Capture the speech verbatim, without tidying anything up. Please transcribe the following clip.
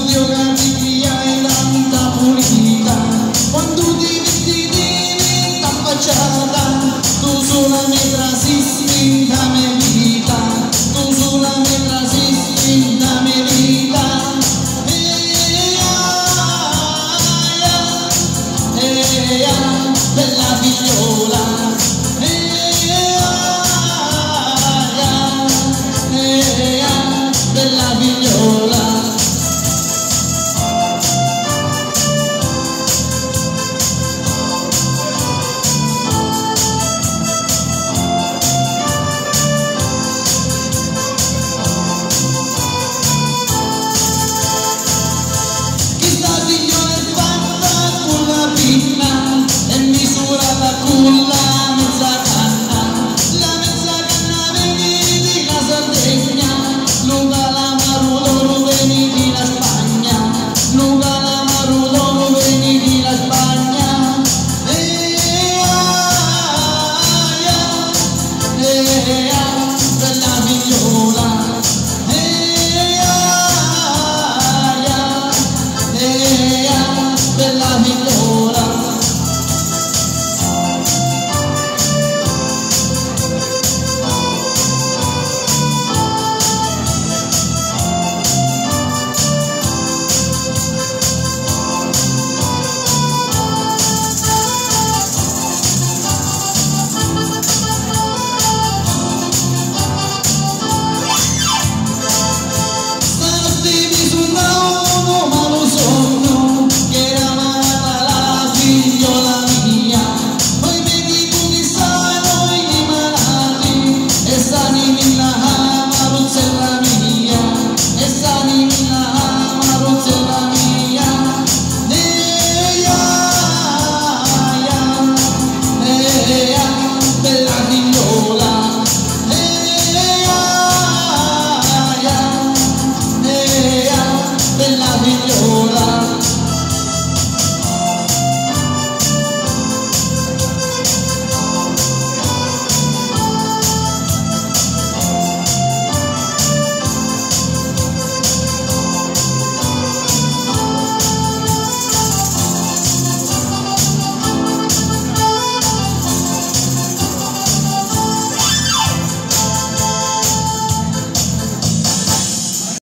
studio capivi hai tanta pulita, quando ti vesti diventa facciata, tu sulla mia trasisti da mia vita, tu sulla mia trasisti da mia vita. Bella figliola, bella figliola. Questa figliola è fatta con la pinna e misurata con la mezza canna, la mezza canna vedi di la Sardegna, lunga la Marulo veni di la Spagna, lunga la Marulo veni di la Spagna. E aia, e aia, bella figliola, e aia, e aia, bella figliola. Bella